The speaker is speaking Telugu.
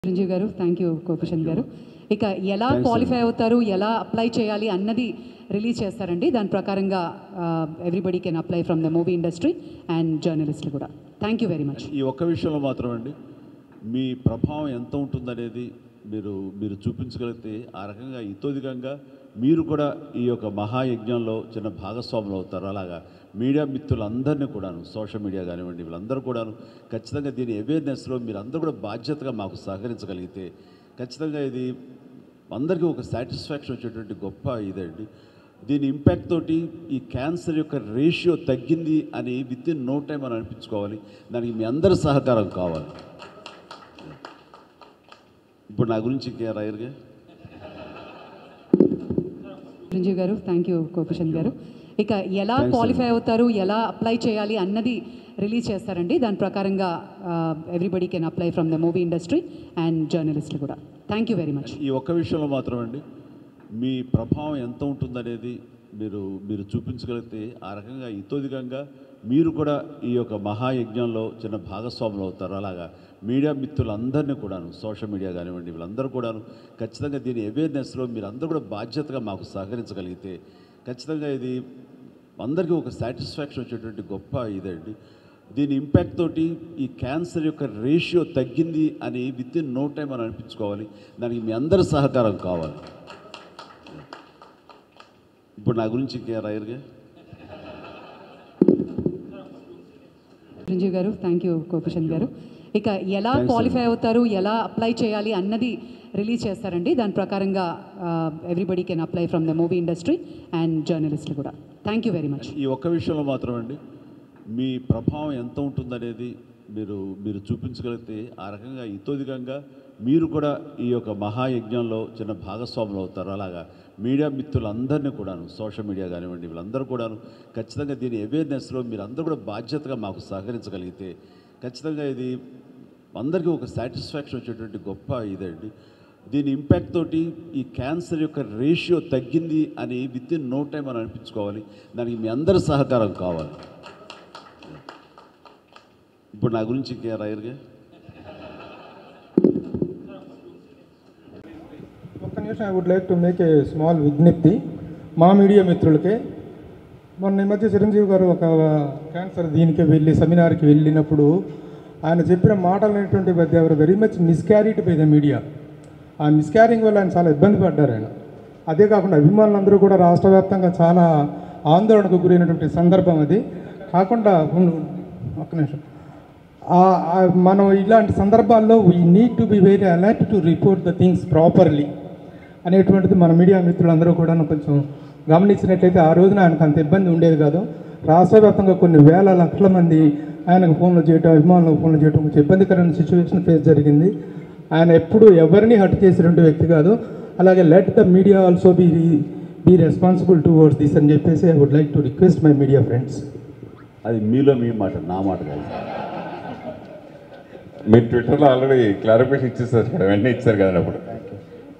చిరంజీవి గారు, థ్యాంక్ యూ కోపిషన్ గారు. ఇక ఎలా క్వాలిఫై అవుతారు, ఎలా అప్లై చేయాలి అన్నది రిలీజ్ చేస్తారండి. దాని ప్రకారంగా everybody can apply from the movie industry and జర్నలిస్టులు కూడా. Thank you very much. ఈ ఒక్క విషయంలో మాత్రం అండి, మీ ప్రభావం ఎంత ఉంటుందనేది మీరు చూపించగలిగితే ఆ రకంగా ఇతోధికంగా మీరు కూడా ఈ యొక్క మహాయజ్ఞంలో చిన్న భాగస్వాములు అవుతారు. అలాగా మీడియా మిత్రులందరినీ కూడాను, సోషల్ మీడియా కానివ్వండి, వీళ్ళందరూ కూడాను ఖచ్చితంగా దీని అవేర్నెస్లో మీరందరూ కూడా బాధ్యతగా మాకు సహకరించగలిగితే ఖచ్చితంగా ఇది అందరికీ ఒక సాటిస్ఫాక్షన్ వచ్చేటువంటి గొప్ప ఇదండి. దీని ఇంపాక్ట్ తోటి ఈ క్యాన్సర్ యొక్క రేషియో తగ్గింది అని విత్ ఇన్ నో టైం అని అనిపించుకోవాలి. దానికి మీ అందరి సహకారం కావాలి. ఇప్పుడు నా గురించి ఇంకే రాయరుగా. చిరంజీవి గారు, థ్యాంక్ యూ కోపిషన్ గారు. ఇక ఎలా క్వాలిఫై అవుతారు, ఎలా అప్లై చేయాలి అన్నది రిలీజ్ చేస్తారండి. దాని ప్రకారంగా everybody can apply from the movie industry and జర్నలిస్టులు కూడా. Thank you very much. ఈ ఒక్క విషయంలో మాత్రం అండి, మీ ప్రభావం ఎంత ఉంటుందనేది మీరు చూపించగలిగితే ఆ రకంగా ఇతోధికంగా మీరు కూడా ఈ యొక్క మహాయజ్ఞంలో చిన్న భాగస్వాములు అవుతారు. అలాగా మీడియా మిత్రులందరినీ కూడాను, సోషల్ మీడియా కానివ్వండి, వీళ్ళందరూ కూడాను ఖచ్చితంగా దీని అవేర్నెస్లో మీరందరూ కూడా బాధ్యతగా మాకు సహకరించగలిగితే ఖచ్చితంగా ఇది అందరికీ ఒక సాటిస్ఫాక్షన్ వచ్చేటువంటి గొప్ప ఇదండి. దీని ఇంపాక్ట్ తోటి ఈ క్యాన్సర్ యొక్క రేషియో తగ్గింది అని విత్ ఇన్ నో టైం అని అనిపించుకోవాలి. దానికి మీ అందరి సహకారం కావాలి. ఇప్పుడు నా గురించి ఇంకే రాయరుగా. చిరంజీవి గారు, థ్యాంక్ యూ కోపిషన్ గారు. ఇక ఎలా క్వాలిఫై అవుతారు, ఎలా అప్లై చేయాలి అన్నది రిలీజ్ చేస్తారండి. దాని ప్రకారంగా everybody can apply from the movie industry and జర్నలిస్టులు కూడా. Thank you very much. ఈ ఒక్క విషయంలో మాత్రం అండి, మీ ప్రభావం ఎంత ఉంటుందనేది మీరు చూపించగలిగితే ఆ రకంగా ఇతోధికంగా మీరు కూడా ఈ యొక్క మహాయజ్ఞంలో చిన్న భాగస్వాములు అవుతారు. అలాగా మీడియా మిత్రులందరినీ కూడాను, సోషల్ మీడియా కానివ్వండి, వీళ్ళందరూ కూడాను ఖచ్చితంగా దీని అవేర్నెస్లో మీరందరూ కూడా బాధ్యతగా మాకు సహకరించగలిగితే ఖచ్చితంగా ఇది అందరికీ ఒక సాటిస్ఫాక్షన్ వచ్చేటువంటి గొప్ప ఇదండి. దీని ఇంపాక్ట్ తోటి ఈ క్యాన్సర్ యొక్క రేషియో తగ్గింది అని విత్ ఇన్ నో టైం అని అనిపించుకోవాలి. దానికి మీ అందరి సహకారం కావాలి. ఇప్పుడు నా గురించి ఇంకే రాయరుగా. ఒక్క నిమిషం, I would like to make a small విజ్ఞప్తి మా మీడియా మిత్రులకే. మొన్న ఈ మధ్య చిరంజీవి గారు ఒక క్యాన్సర్ దీనికి వెళ్ళి సెమినార్కి వెళ్ళినప్పుడు ఆయన చెప్పిన మాటలు అనేటువంటి ఎవరు very much miscarried by the media. ఆ మిస్క్యారింగ్ వల్ల ఆయన చాలా ఇబ్బంది పడ్డారు. ఆయన అదే కాకుండా అభిమానులందరూ కూడా రాష్ట్ర వ్యాప్తంగా చాలా ఆందోళనకు గురైనటువంటి సందర్భం అది. కాకుండా ఒక్క నిమిషం, మనం ఇలాంటి సందర్భాల్లో we need to be very alert to report the things properly అనేటువంటిది మన మీడియా మిత్రులందరూ కూడా కొంచెం గమనించినట్లయితే ఆ రోజున ఆయనకు అంత ఇబ్బంది ఉండేది కాదు. రాష్ట్ర వ్యాప్తంగా కొన్ని వేల లక్షల మంది ఆయనకు ఫోన్లు చేయటం, అభిమానులకు ఫోన్లు చేయటం కొంచెం ఇబ్బందికరమైన సిచ్యువేషన్ ఫేస్ జరిగింది. ఆయన ఎప్పుడు ఎవరిని హర్ట్ చేసినటువంటి వ్యక్తి కాదు. అలాగే let the media also be responsible towards this అని చెప్పేసి I would like to request my media friends. అది మీలో మీ మాట, నా మాట కాదు. మీరు ట్విట్టర్లో ఆల్రెడీ క్లారిఫికేషన్ ఇచ్చేసారు కదా, వెంటనే ఇచ్చారు కదా అప్పుడు.